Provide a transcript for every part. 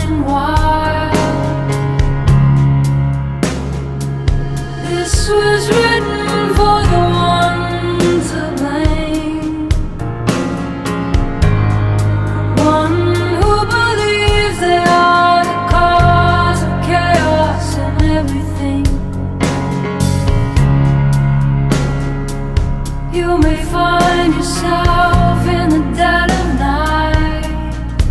running wild. This was written for the one to blame, the one who believes they are the cause of chaos and everything. You may find yourself in the dead of night,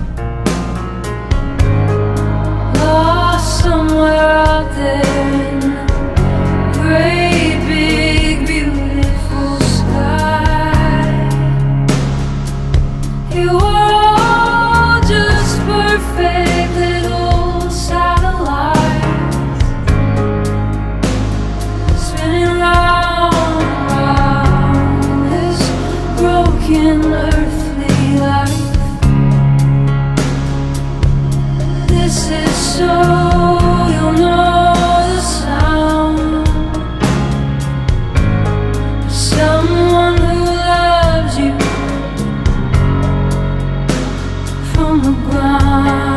lost somewhere out there in the great big beautiful sky. You are all just perfect little satellites, spinning round and round this broken earthly life. This is so you'll know the sound of someone who loves you from the ground.